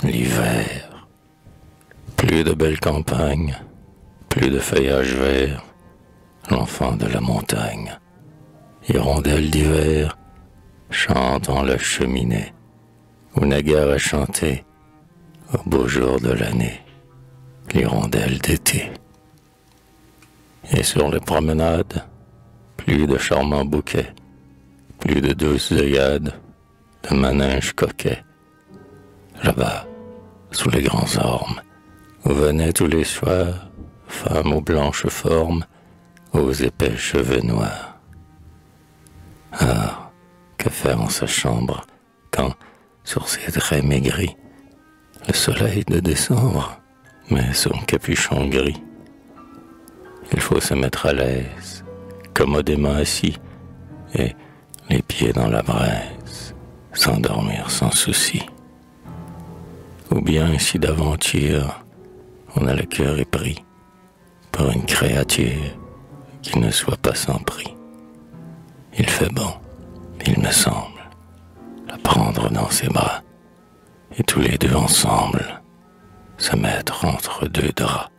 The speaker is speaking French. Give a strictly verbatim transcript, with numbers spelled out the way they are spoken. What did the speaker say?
L'hiver. Plus de belles campagnes, plus de feuillage vert, l'enfant de la montagne. Hirondelle d'hiver, chante dans la cheminée, où naguère a chanté, au beau jour de l'année, l'hirondelle d'été. Et sur les promenades, plus de charmants bouquets, plus de douces œillades, de manèges coquets. Là-bas, sous les grands ormes, où venaient tous les soirs femmes aux blanches formes, aux épais cheveux noirs. Ah, que faire en sa chambre quand, sur ses traits maigris, le soleil de décembre met son capuchon gris. Il faut se mettre à l'aise, commodément assis, et, les pieds dans la braise, s'endormir sans souci. Ou bien, si d'aventure, on a le cœur épris par une créature qui ne soit pas sans prix. Il fait bon, il me semble, la prendre dans ses bras, et tous les deux ensemble, se mettre entre deux draps.